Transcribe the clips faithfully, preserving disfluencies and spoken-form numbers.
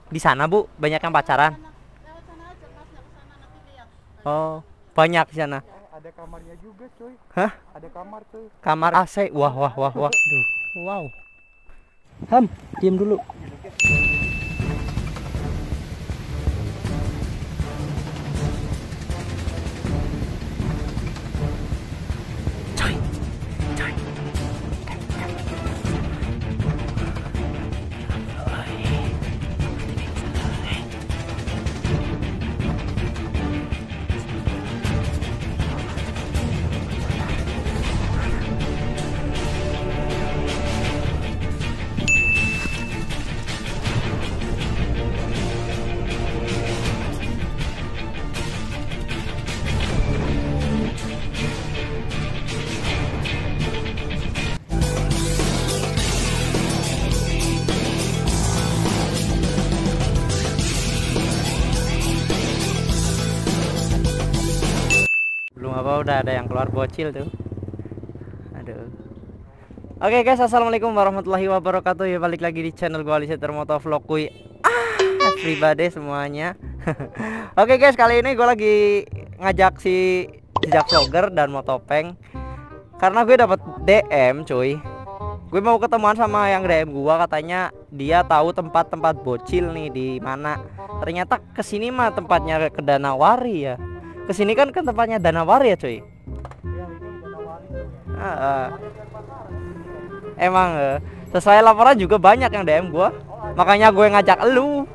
Di sana Bu, banyak yang pacaran. Oh, banyak di sana. Ada kamarnya juga, cuy. Hah? Ada kamar, cuy. Kamar A C. Wah, wah, wah, wah. Duh. Wow. Ham, diam dulu. Coy. Coy. Belum apa udah ada yang keluar bocil tuh. Aduh. Oke guys, assalamualaikum warahmatullahi wabarakatuh. Ya balik lagi di channel gua Aliseter Motovlog kuy. Ah, pribadi semuanya. Oke guys, kali ini gue lagi ngajak si jejak vlogger dan motopeng karena gue dapat D M cuy. Gue mau ketemuan sama yang D M gua, katanya dia tahu tempat-tempat bocil nih di mana. Ternyata kesini mah tempatnya ke Danawari ya. Kesini kan ke tempatnya Danawari ya cuy. Ah, ah. Emang eh, sesuai laporan juga banyak yang D M gua. Makanya gue ngajak elu.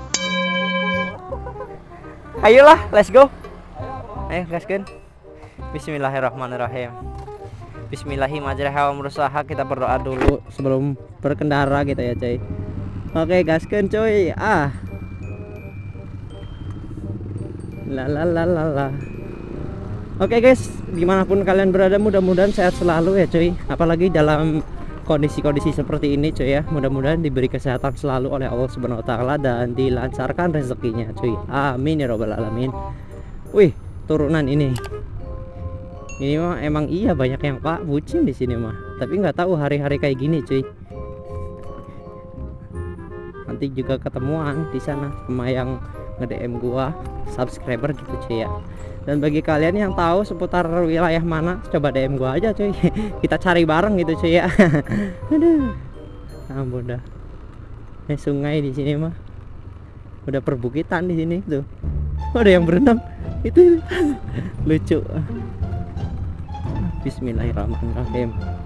Ayolah, let's go. Ayo gaskan. Bismillahirrahmanirrahim. Bismillahirrahmanirrahim. Berusaha kita berdoa dulu sebelum berkendara gitu ya cuy. Oke gaskan cuy. Ah. La la la la la. Oke guys, dimanapun kalian berada mudah-mudahan sehat selalu ya cuy. Apalagi dalam kondisi-kondisi seperti ini cuy ya, mudah-mudahan diberi kesehatan selalu oleh Allah Subhanahu wa taala dan dilancarkan rezekinya cuy. Amin ya robbal alamin. Wih, turunan ini. Ini mah emang iya banyak yang Pak bucin di sini mah. Tapi nggak tahu hari-hari kayak gini cuy. Nanti juga ketemuan di sana sama yang nge-D M gua, subscriber gitu cuy ya. Dan bagi kalian yang tahu seputar wilayah mana, coba D M gua aja cuy. Kita cari bareng gitu cuy ya. Aduh. Ampun dah. Ini sungai di sini mah. Udah perbukitan di sini tuh. Oh, ada yang berenang. Itu lucu. Bismillahirrahmanirrahim.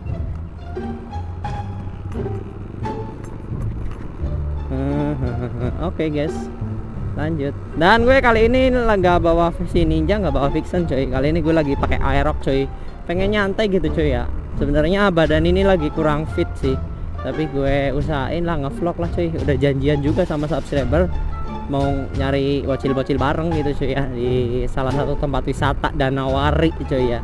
Oke okay, guys, lanjut. Dan gue kali ini nggak bawa versi ninja, nggak bawa fiction coy. Kali ini gue lagi pakai aerox coy. Pengen nyantai gitu coy ya. Sebenarnya badan ini lagi kurang fit sih, tapi gue usahain lah ngevlog lah coy. Udah janjian juga sama subscriber mau nyari bocil-bocil bareng gitu coy ya, di salah satu tempat wisata Danawari coy ya.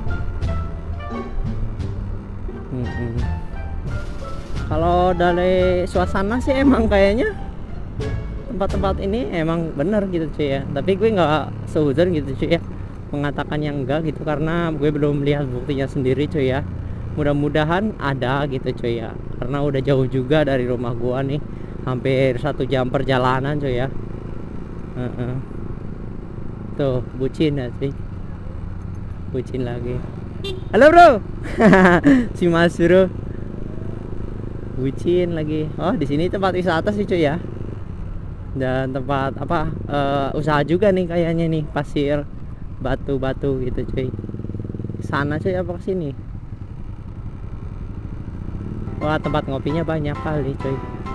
Hmm. Kalau dari suasana sih emang kayaknya tempat-tempat ini emang bener gitu cuy ya, tapi gue nggak seuzon gitu cuy ya mengatakan yang enggak gitu, karena gue belum lihat buktinya sendiri cuy ya. Mudah-mudahan ada gitu cuy ya, karena udah jauh juga dari rumah gua nih, hampir satu jam perjalanan cuy ya. uh -uh. Tuh bucin ya cuy, bucin lagi. Halo bro. Si Mas bro bucin lagi. Oh, di sini tempat wisata sih cuy ya, dan tempat apa uh, usaha juga nih kayaknya nih, pasir batu-batu gitu cuy. Sana cuy apa ke sini? Wah, tempat ngopinya banyak kali cuy.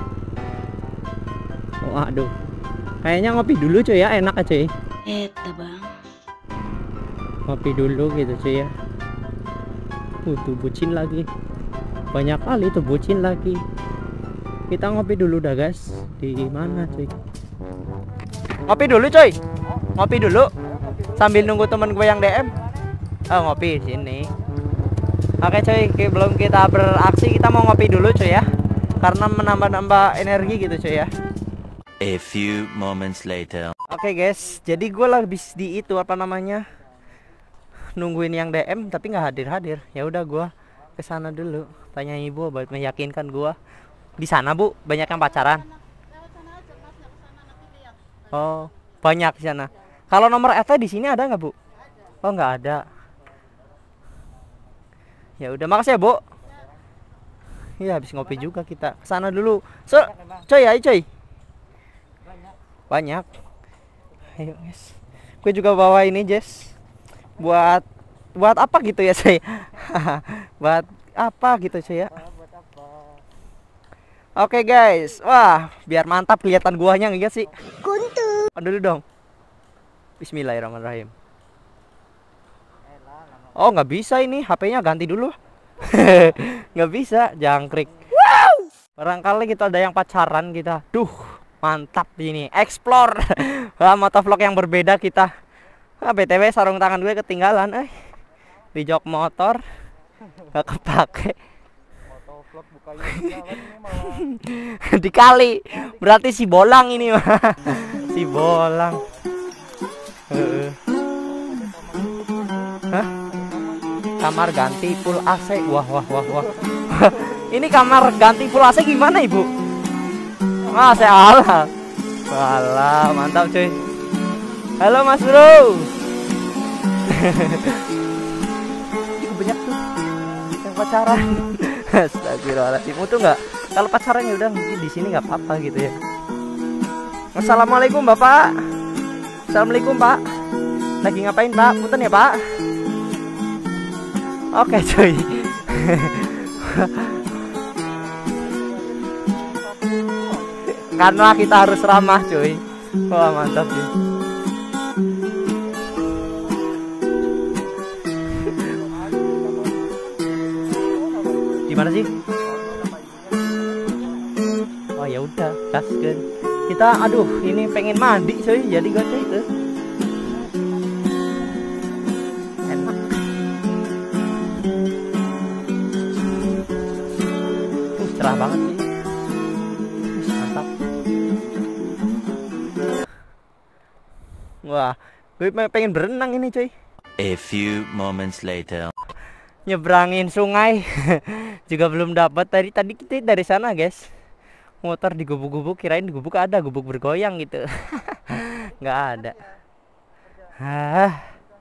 Waduh, kayaknya ngopi dulu cuy ya, enak aja cuy. Eta bang, Ngopi dulu gitu cuy ya. Uh, tuh bucin lagi, banyak kali tuh bucin lagi. Kita ngopi dulu dah guys. Di mana cuy? Ngopi dulu cuy. Ngopi dulu sambil nunggu temen gue yang D M. Oh, ngopi di sini. Oke cuy, belum kita beraksi, kita mau ngopi dulu cuy ya, karena menambah-nambah energi gitu cuy ya. A few moments later. Oke guys, jadi gue lagi di itu apa namanya, nungguin yang D M tapi nggak hadir-hadir. Ya udah gue kesana dulu, tanya ibu buat meyakinkan gue. Di sana Bu, banyak yang pacaran. Oh, banyak di sana. Kalau nomor E T di sini ada nggak, Bu? Oh, nggak ada. Ya udah, makasih ya, Bu. Iya, habis ngopi juga kita. Ke sana dulu. So, coy, ayo coy. Banyak. Ayo, guys. Gue juga bawa ini, Jess. Buat buat apa gitu ya, coy? Buat apa gitu, coy ya? Oke, guys. Wah, biar mantap kelihatan guanya enggak sih? Kuntu. Dulu dong. Bismillahirrahmanirrahim. Oh, nggak bisa ini. H P-nya ganti dulu. Nggak bisa, jangkrik. Barangkali kita ada yang pacaran kita. Duh, mantap ini. Explore. Wah, motovlog yang berbeda kita. Ah, B T W sarung tangan gue ketinggalan, eh. Di jok motor. Gak kepake. Motovlog bukannya jalan ini malah. Dikali. Berarti si bolang ini mah. Si bolang. Heeh. Hah? Kamar ganti full A C. Wah wah wah wah. Ini kamar ganti full A C gimana, Ibu? Ah, saya ala. Walah, mantap cuy. Halo Mas Bro. Itu banyak tuh yang pacaran. Astagfirullahaladzim. Itu enggak, kalau pacaran ya udah mungkin di sini nggak apa-apa gitu ya. Assalamualaikum Bapak. Assalamualaikum Pak. Lagi ngapain Pak? Punten ya Pak. Oke cuy. Karena kita harus ramah cuy. Wah mantap cuy. Gimana sih? Oh ya udah, gaskeun. Kita aduh ini pengen mandi cuy, jadi gue cuy itu. Enak. Uh, cerah banget sih. Mantap. Wah, gue pengen berenang ini cuy. A few moments later. Nyebrangin sungai juga belum dapat. Tadi tadi kita dari sana guys, motor digubuk-gubuk, kirain digubuk ada gubuk bergoyang gitu. Nggak ada. Hah.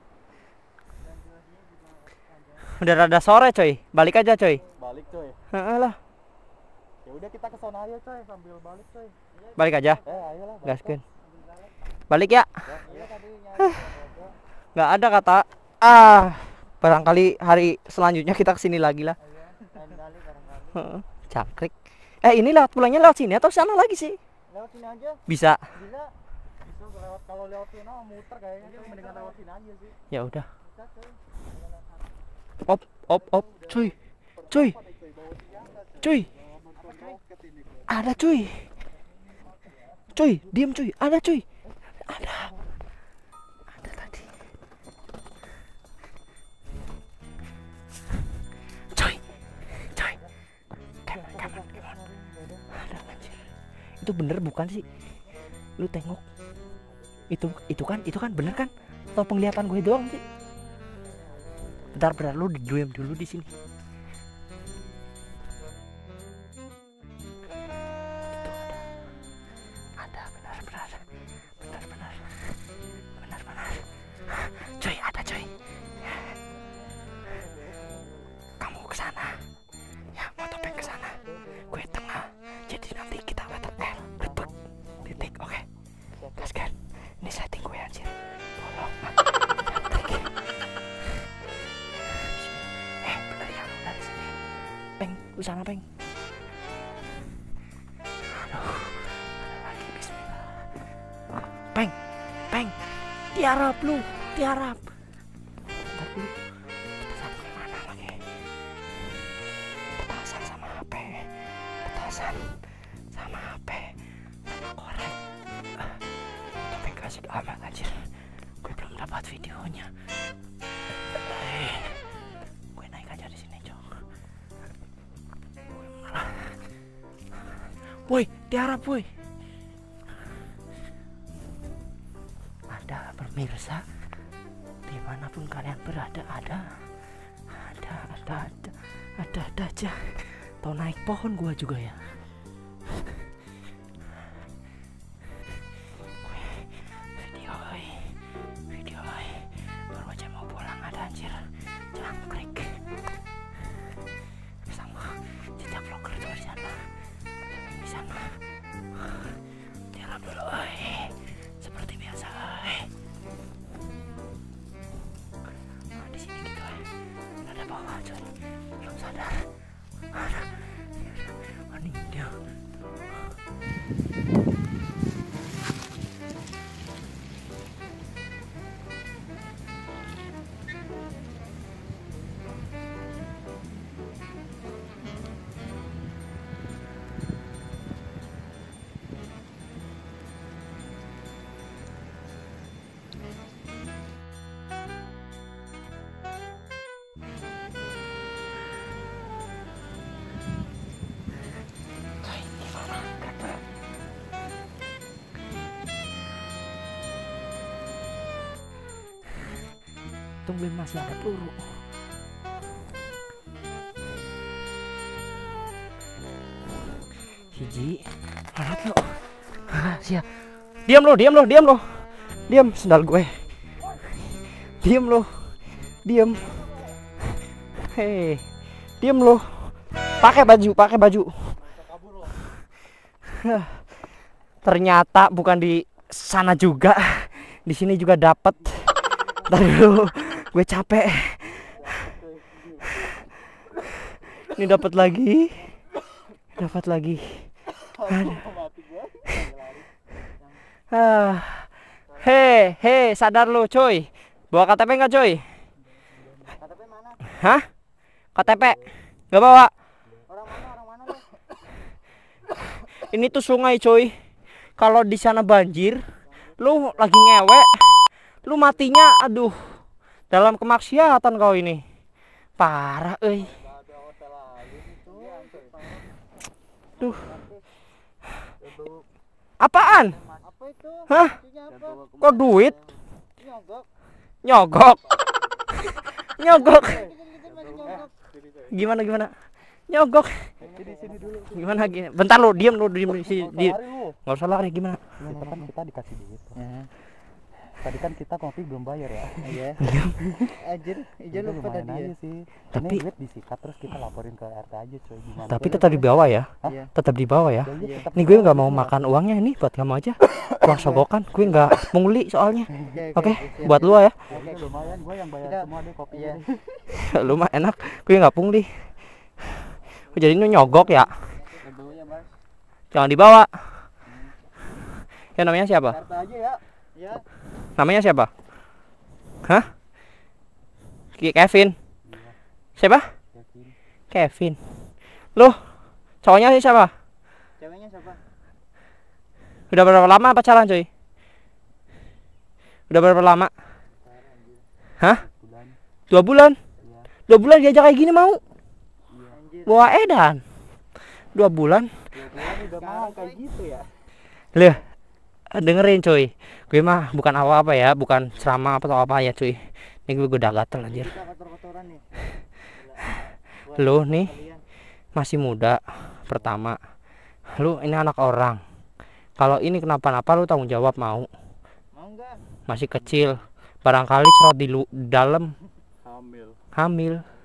Udah rada sore coy, balik aja coy. Balik coy. Heeh lah. Ya udah kita ke sana aja coy sambil balik coy. Balik aja. Eh ayolah. Gaskeun. Balik ya. Ya, iya tadi nyari. Nggak ada kata. Ah, barangkali hari selanjutnya kita kesini lagi lah. Lain kali barangkali. Heeh, jangkrik. Eh ini lewat pulangnya lewat sini atau sana lagi sih? Lewat sini aja. Bisa. Bisa. Bisa lewat, kalau lewat sini mah muter kayaknya tuh mendingan lewat sini aja sih. Ya udah. Bisa coy. Op op op cuy. Cuy. Cuy. Ada cuy. Cuy, diam cuy. Ada cuy. Ada. Ada tadi. Cuy. Cuy. Come on, come on, come on. Ada anjir. Itu bener bukan sih? Lu tengok. Itu itu kan, itu kan bener kan? Atau penglihatan gue doang sih? Bentar, bentar, lu diam dulu di sini. Itu ada, ada benar, benar, benar, benar, benar, benar. Coy, ada coy. Kamu ke sana, ya mau topeng ke sana. Gue tengah. Jadi nanti kita letak L, rebek, titik, oke? Gaskan. Ini setting gue anjir. Tolong. Peng, lu sana peng. Aduh, ada lagi bismillah. Peng, peng, tiarap lu, tiarap. Bentar dulu, petasan gue mana lagi? Petasan sama H P, petasan sama H P, sama korek. Uh, Topeng kasih amat anjir. Gue belum dapat videonya. Eh, gue naik aja di sini cok. Woi, tiarap woi. Ada pemirsa, dimanapun kalian berada, ada, ada, ada, ada, ada, ada aja. Tau naik pohon gua juga ya. Gue sadar. Aduh. Ini dia. Tungguin masih ada peluru. Hiji, alat lo. Ah, siap. Diam lo, diam lo, diam lo. Diam sendal gue. Diam lo. Diam. Hei. Diam lo. Pakai baju, pakai baju. Ternyata bukan di sana juga. Di sini juga dapat. Ntar dulu, gue capek. Ini dapat lagi, dapat lagi. Ah, hei, hei, sadar lu, coy. Bawa K T P nggak, coy? K T P mana? Hah? K T P? Nggak bawa? Orang mana? Orang mana lu? Ini tuh sungai, coy. Kalau di sana banjir, lu lagi ngewek. Lu matinya, aduh, dalam kemaksiatan kau ini. Parah, euy. Tuh. Apaan? Apa itu? Hah? Apa? Kok duit? Nyogok. Nyogok. Nyogok. Nyogok. Gimana gimana? Nyogok. Sini sini dulu. Gimana gini? Bentar lu, diam lu, diam di sini. Di. Enggak usah lari gimana? Kita kan kita dikasih duit. Tadi kan kita kopi belum bayar ya. Iya. Anjir, izin lu pada dia sih. Tapi ini duit disikat terus kita laporin ke R T aja coy gimana. tapi tetap dibawa ya. Iya. Tetap dibawa ya. Iya. Nih gue nggak mau makan uangnya ini buat kamu aja. Uang sogokan, gue nggak pungli soalnya. Oke, buat lu ya. Oke, lumayan gue yang bayar semua deh kopinya. Lu mah enak, gue nggak pungli. Jadi ini nyogok ya. Jangan dibawa. Ya namanya siapa? R T aja ya. Ya. Namanya siapa? Hah? Kevin. Siapa? Kevin. Loh, cowoknya siapa? Ceweknya siapa? Udah berapa lama pacaran, coy? Udah berapa lama? Hah? Dua bulan? Dua bulan diajak kayak gini mau? Bawa edan. Dua bulan? Udah mau kayak gitu ya. Loh, dengerin coy. Gue mah bukan apa-apa ya, bukan ceramah atau apa ya cuy. Ini gue udah gatel anjir. Lu nih masih muda pertama. Lu ini anak orang. Kalau ini kenapa-napa lu tanggung jawab mau? Mau enggak? Masih kecil. Barangkali cerot di lu- dalam Hamil. hamil.